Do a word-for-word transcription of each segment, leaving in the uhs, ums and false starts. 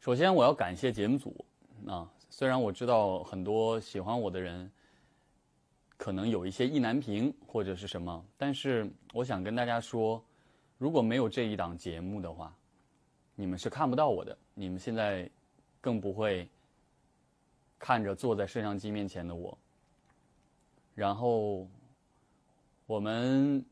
首先，我要感谢节目组啊，虽然我知道很多喜欢我的人可能有一些意难平或者是什么，但是我想跟大家说，如果没有这一档节目的话，你们是看不到我的，你们现在更不会看着坐在摄像机面前的我。然后我们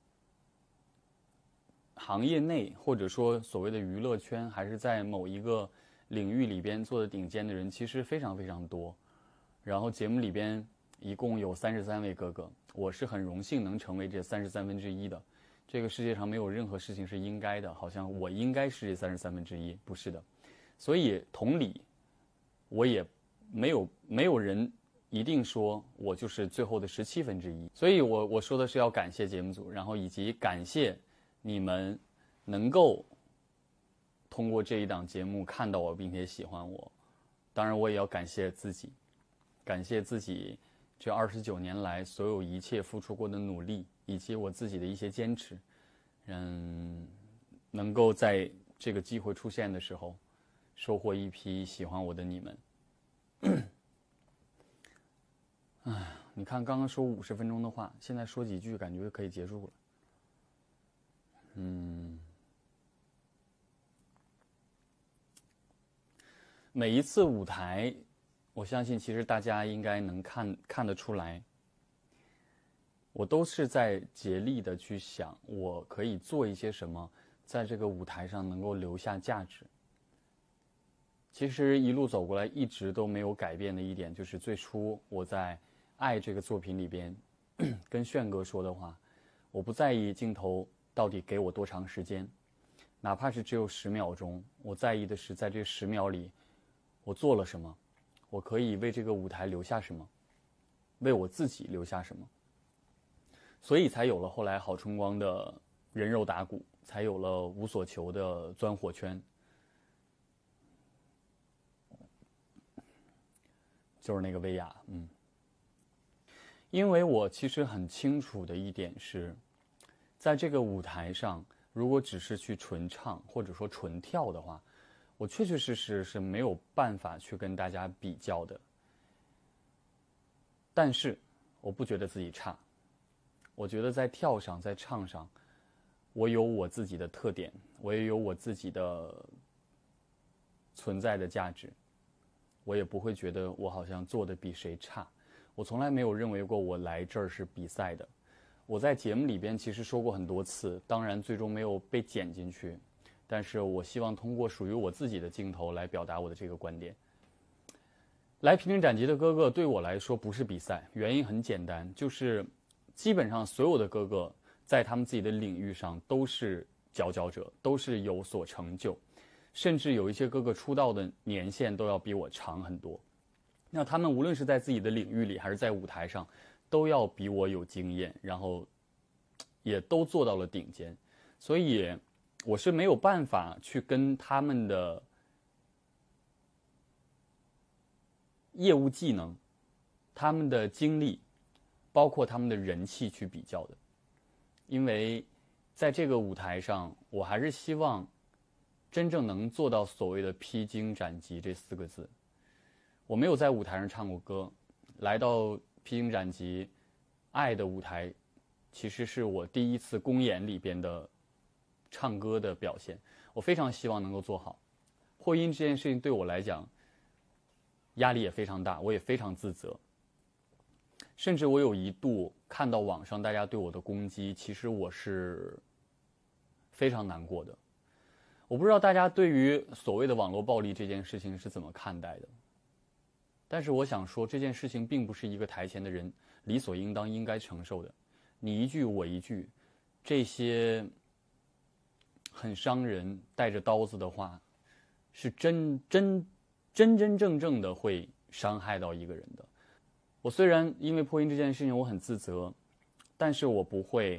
行业内或者说所谓的娱乐圈，还是在某一个领域里边做的顶尖的人，其实非常非常多。然后节目里边一共有三十三位哥哥，我是很荣幸能成为这三十三分之一的。这个世界上没有任何事情是应该的，好像我应该是这三十三分之一，不是的。所以同理，我也没有没有人一定说我就是最后的十七分之一。所以我我说的是要感谢节目组，然后以及感谢你们能够通过这一档节目看到我并且喜欢我。当然我也要感谢自己，感谢自己这二十九年来所有一切付出过的努力，以及我自己的一些坚持，嗯，能够在这个机会出现的时候收获一批喜欢我的你们。哎，你看刚刚说五十分钟的话，现在说几句感觉可以结束了。嗯，每一次舞台，我相信其实大家应该能看看得出来，我都是在竭力的去想，我可以做一些什么，在这个舞台上能够留下价值。其实一路走过来，一直都没有改变的一点，就是最初我在《爱》这个作品里边跟炫哥说的话，我不在意镜头到底给我多长时间，哪怕是只有十秒钟，我在意的是在这十秒里我做了什么，我可以为这个舞台留下什么，为我自己留下什么。所以才有了后来郝春光的人肉打鼓，才有了无所求的钻火圈。就是那个薇娅，嗯，因为我其实很清楚的一点是，在这个舞台上，如果只是去纯唱或者说纯跳的话，我确确实实是没有办法去跟大家比较的。但是我不觉得自己差，我觉得在跳上，在唱上，我有我自己的特点，我也有我自己的存在的价值。我也不会觉得我好像做的比谁差，我从来没有认为过我来这儿是比赛的。我在节目里边其实说过很多次，当然最终没有被剪进去，但是我希望通过属于我自己的镜头来表达我的这个观点。来披荆斩棘的哥哥对我来说不是比赛，原因很简单，就是基本上所有的哥哥在他们自己的领域上都是佼佼者，都是有所成就。甚至有一些哥哥出道的年限都要比我长很多，那他们无论是在自己的领域里还是在舞台上，都要比我有经验，然后也都做到了顶尖，所以我是没有办法去跟他们的业务技能、他们的经历，包括他们的人气去比较的，因为在这个舞台上，我还是希望真正能做到所谓的披荆斩棘这四个字。我没有在舞台上唱过歌，来到披荆斩棘爱的舞台，其实是我第一次公演里边的唱歌的表现，我非常希望能够做好。破音这件事情对我来讲压力也非常大，我也非常自责，甚至我有一度看到网上大家对我的攻击，其实我是非常难过的。我不知道大家对于所谓的网络暴力这件事情是怎么看待的，但是我想说，这件事情并不是一个台前的人理所应当应该承受的。你一句我一句，这些很伤人、带着刀子的话，是真真真真正正的会伤害到一个人的。我虽然因为破音这件事情我很自责，但是我不会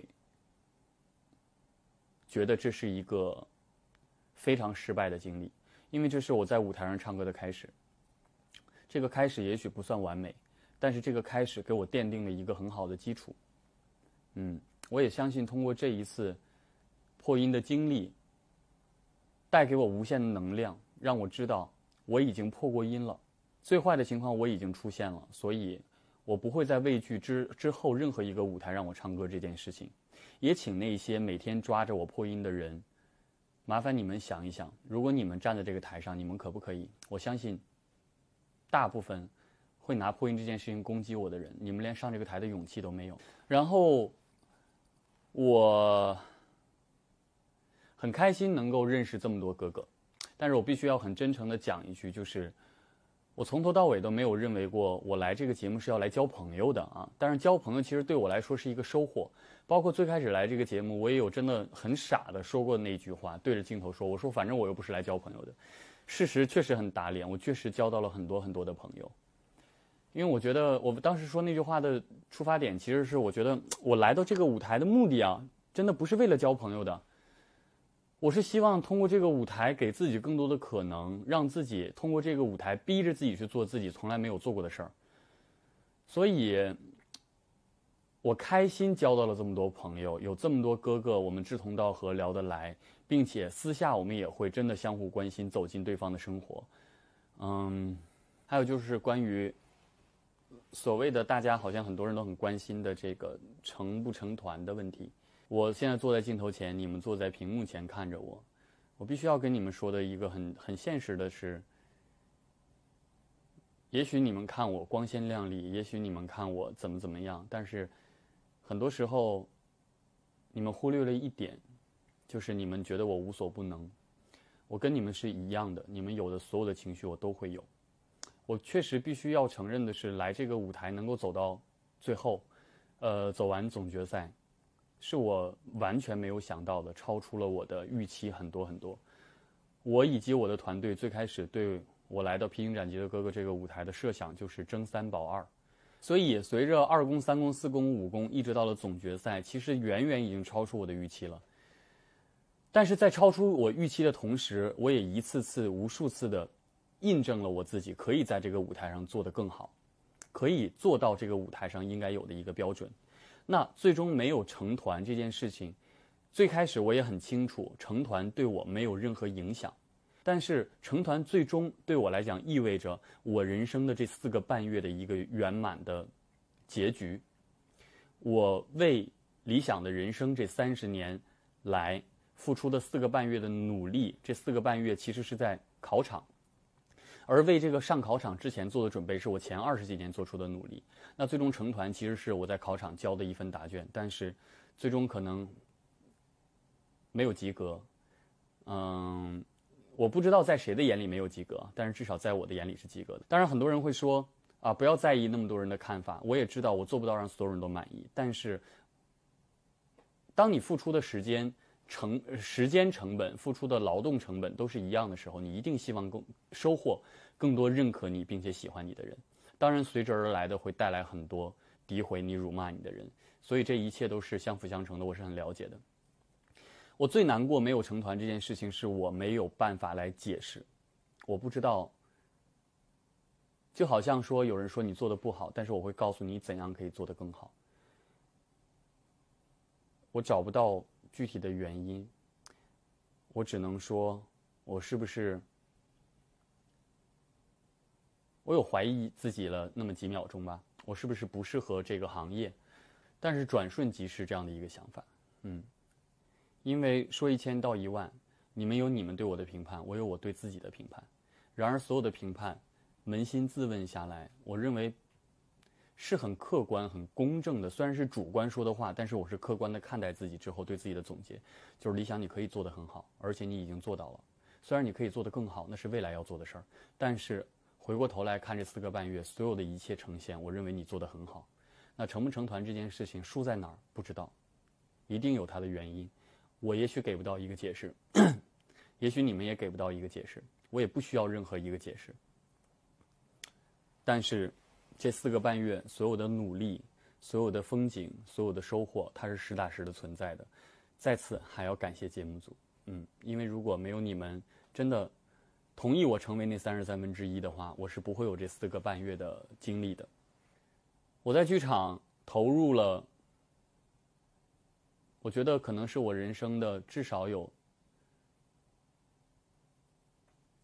觉得这是一个非常失败的经历，因为这是我在舞台上唱歌的开始。这个开始也许不算完美，但是这个开始给我奠定了一个很好的基础。嗯，我也相信通过这一次破音的经历，带给我无限的能量， 让我知道我已经破过音了，最坏的情况我已经出现了，所以我不会再畏惧之之后任何一个舞台让我唱歌这件事情。也请那些每天抓着我破音的人，麻烦你们想一想，如果你们站在这个台上，你们可不可以？我相信大部分会拿破音这件事情攻击我的人，你们连上这个台的勇气都没有。然后我很开心能够认识这么多哥哥，但是我必须要很真诚地讲一句，就是我从头到尾都没有认为过我来这个节目是要来交朋友的啊。但是交朋友其实对我来说是一个收获，包括最开始来这个节目，我也有真的很傻的说过那句话，对着镜头说，我说反正我又不是来交朋友的。事实确实很打脸，我确实交到了很多很多的朋友。因为我觉得我当时说那句话的出发点，其实是我觉得我来到这个舞台的目的啊，真的不是为了交朋友的。我是希望通过这个舞台给自己更多的可能，让自己通过这个舞台逼着自己去做自己从来没有做过的事儿。所以我开心交到了这么多朋友，有这么多哥哥，我们志同道合，聊得来，并且私下我们也会真的相互关心，走进对方的生活。嗯，还有就是关于所谓的大家好像很多人都很关心的这个成不成团的问题。我现在坐在镜头前，你们坐在屏幕前看着我，我必须要跟你们说的一个很很现实的是，也许你们看我光鲜亮丽，也许你们看我怎么怎么样，但是很多时候你们忽略了一点，就是你们觉得我无所不能。我跟你们是一样的，你们有的所有的情绪我都会有。我确实必须要承认的是，来这个舞台能够走到最后，呃，走完总决赛，是我完全没有想到的，超出了我的预期很多很多。我以及我的团队最开始对我来到《披荆斩棘的哥哥》这个舞台的设想就是争三保二，所以随着二公、三公、四公、五公，一直到了总决赛，其实远远已经超出我的预期了。但是在超出我预期的同时，我也一次次、无数次的印证了我自己可以在这个舞台上做得更好，可以做到这个舞台上应该有的一个标准。那最终没有成团这件事情，最开始我也很清楚，成团对我没有任何影响。但是成团最终对我来讲意味着我人生的这四个半月的一个圆满的结局。我为理想的人生这三十年来付出的四个半月的努力，这四个半月其实是在考场，而为这个上考场之前做的准备是我前二十几年做出的努力。那最终成团其实是我在考场交的一份答卷，但是最终可能没有及格。嗯，我不知道在谁的眼里没有及格，但是至少在我的眼里是及格的。当然很多人会说啊，不要在意那么多人的看法，我也知道我做不到让所有人都满意，但是当你付出的时间成时间成本、付出的劳动成本都是一样的时候，你一定希望更收获更多认可你并且喜欢你的人。当然随之而来的会带来很多诋毁你、辱骂你的人，所以这一切都是相辅相成的，我是很了解的。我最难过没有成团这件事情，是我没有办法来解释。我不知道，就好像说有人说你做的不好，但是我会告诉你怎样可以做得更好。我找不到具体的原因，我只能说，我是不是我有怀疑自己了那么几秒钟吧？我是不是不适合这个行业？但是转瞬即逝这样的一个想法，嗯。因为说一千道一万，你们有你们对我的评判，我有我对自己的评判。然而所有的评判，扪心自问下来，我认为是很客观、很公正的。虽然是主观说的话，但是我是客观的看待自己之后对自己的总结，就是理想你可以做得很好，而且你已经做到了。虽然你可以做得更好，那是未来要做的事儿，但是回过头来看这四个半月，所有的一切呈现，我认为你做得很好。那成不成团这件事情输在哪儿不知道，一定有它的原因。我也许给不到一个解释，也许你们也给不到一个解释，我也不需要任何一个解释。但是这四个半月所有的努力、所有的风景、所有的收获，它是实打实的存在的。在此还要感谢节目组，嗯，因为如果没有你们真的同意我成为那三十三分之一的话，我是不会有这四个半月的经历的。我在剧场投入了，我觉得可能是我人生的至少有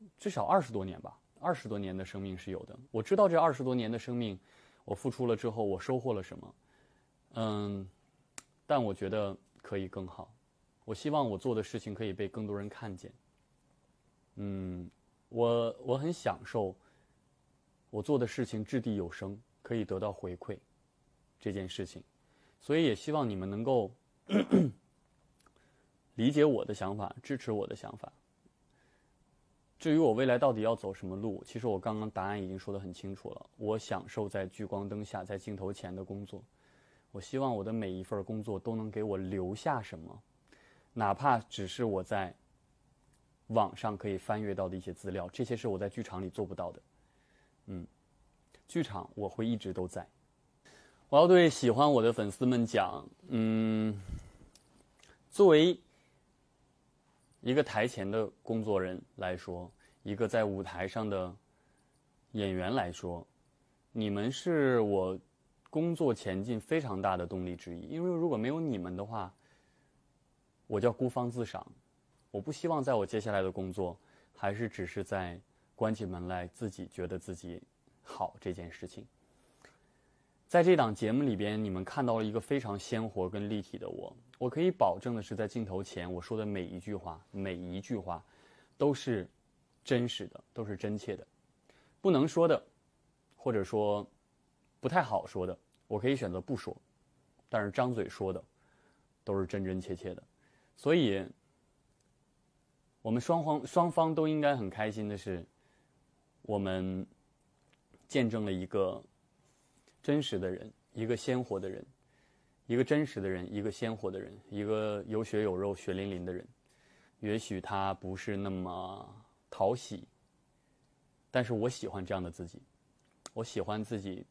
至少二十多年吧，二十多年的生命是有的。我知道这二十多年的生命，我付出了之后，我收获了什么。嗯，但我觉得可以更好。我希望我做的事情可以被更多人看见。嗯，我我很享受我做的事情掷地有声，可以得到回馈这件事情，所以也希望你们能够咳咳理解我的想法，支持我的想法。至于我未来到底要走什么路，其实我刚刚答案已经说得很清楚了。我享受在聚光灯下，在镜头前的工作。我希望我的每一份工作都能给我留下什么，哪怕只是我在网上可以翻阅到的一些资料，这些是我在剧场里做不到的。嗯，剧场我会一直都在。我要对喜欢我的粉丝们讲，嗯，作为一个台前的工作人来说，一个在舞台上的演员来说，你们是我工作前进非常大的动力之一。因为如果没有你们的话，我叫孤芳自赏。我不希望在我接下来的工作还是只是在关起门来自己觉得自己好这件事情。在这档节目里边，你们看到了一个非常鲜活跟立体的我。我可以保证的是，在镜头前我说的每一句话，每一句话都是真实的，都是真切的。不能说的，或者说不太好说的，我可以选择不说，但是张嘴说的都是真真切切的。所以我们双方双方都应该很开心的是，我们见证了一个真实的人，一个鲜活的人，一个真实的人，一个鲜活的人，一个有血有肉血淋淋的人。也许他不是那么讨喜，但是我喜欢这样的自己。我喜欢自己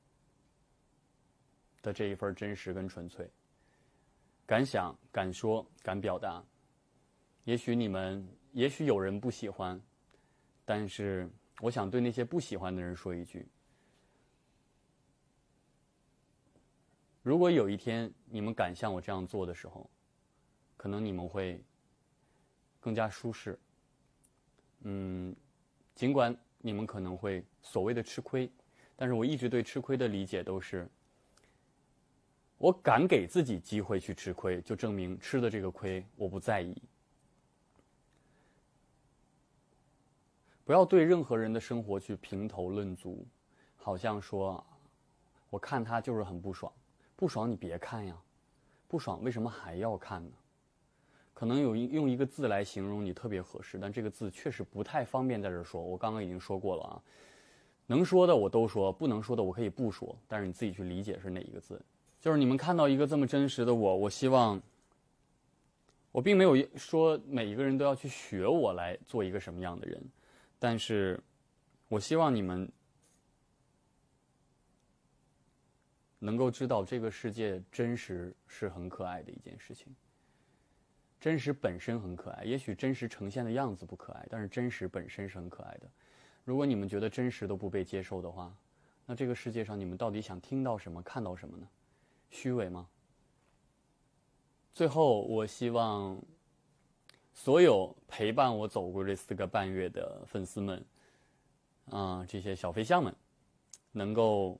的这一份真实跟纯粹，敢想敢说敢表达。也许你们也许有人不喜欢，但是我想对那些不喜欢的人说一句，如果有一天你们敢像我这样做的时候，可能你们会更加舒适。嗯，尽管你们可能会所谓的吃亏，但是我一直对吃亏的理解都是，我敢给自己机会去吃亏，就证明吃的这个亏我不在意。不要对任何人的生活去评头论足，好像说我看他就是很不爽。不爽你别看呀，不爽为什么还要看呢？可能有用一个字来形容你特别合适，但这个字确实不太方便在这说。我刚刚已经说过了啊，能说的我都说，不能说的我可以不说，但是你自己去理解是哪一个字。就是你们看到一个这么真实的我，我希望，我并没有说每一个人都要去学我来做一个什么样的人，但是我希望你们能够知道这个世界真实是很可爱的一件事情。真实本身很可爱，也许真实呈现的样子不可爱，但是真实本身是很可爱的。如果你们觉得真实都不被接受的话，那这个世界上你们到底想听到什么，看到什么呢？虚伪吗？最后，我希望所有陪伴我走过这四个半月的粉丝们，啊、呃，这些小飞象们，能够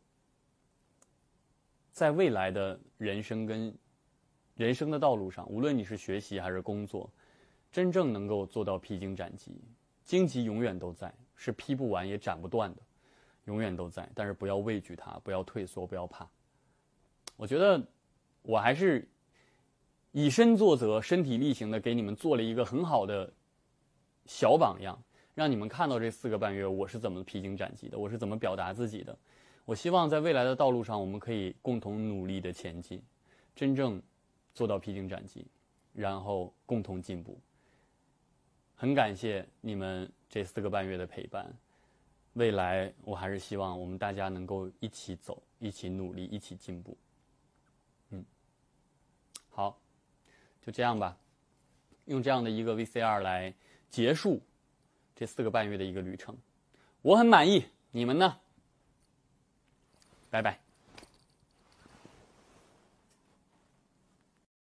在未来的人生跟人生的道路上，无论你是学习还是工作，真正能够做到披荆斩棘。荆棘永远都在，是劈不完也斩不断的，永远都在。但是不要畏惧它，不要退缩，不要怕。我觉得我还是以身作则，身体力行的给你们做了一个很好的小榜样，让你们看到这四个半月我是怎么披荆斩棘的，我是怎么表达自己的。我希望在未来的道路上，我们可以共同努力的前进，真正做到披荆斩棘，然后共同进步。很感谢你们这四个半月的陪伴，未来我还是希望我们大家能够一起走，一起努力，一起进步。嗯，好，就这样吧，用这样的一个 V C R 来结束这四个半月的一个旅程，我很满意，你们呢？拜拜。